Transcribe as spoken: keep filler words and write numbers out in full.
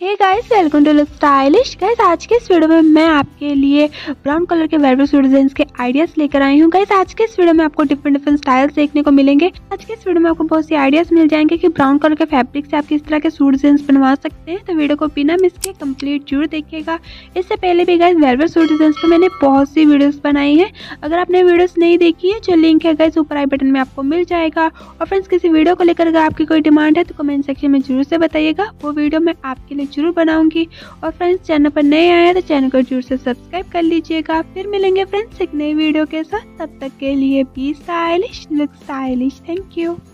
Hey guys, welcome to look stylish. Guys, आज के इस वीडियो में मैं आपके लिए ब्राउन कलर के वेलवेट सूट डिजाइंस के आइडियाज लेकर आई हूँ। गाइस, आज के इस वीडियो में आपको डिफरेंट डिफरेंट स्टाइल्स देखने को मिलेंगे। आज के इस वीडियो में आपको बहुत सी आइडियाज मिल जाएंगे कि ब्राउन कलर के फैब्रिक से आप किस तरह के सूट डिजाइंस बनवा सकते हैं। तो वीडियो को बिना मिस के कंप्लीट जरूर देखिएगा। इससे पहले भी गाइस वेलवेट सूट डिजाइंस पर मैंने बहुत सी वीडियोस बनाई है। अगर आपने वीडियोस नहीं देखी है, जो लिंक है गाइस ऊपर आई बटन में आपको मिल जाएगा। और फ्रेंड्स, किसी वीडियो को लेकर अगर आपकी कोई डिमांड है तो कमेंट सेक्शन में जरूर से बताइएगा, वो वीडियो मैं आपके लिए जरूर बनाऊंगी। और फ्रेंड्स, चैनल पर नए आए हैं तो चैनल को जरूर से सब्सक्राइब कर लीजिएगा। फिर मिलेंगे फ्रेंड्स एक नई वीडियो के साथ। तब तक के लिए be stylish, look stylish. Thank you.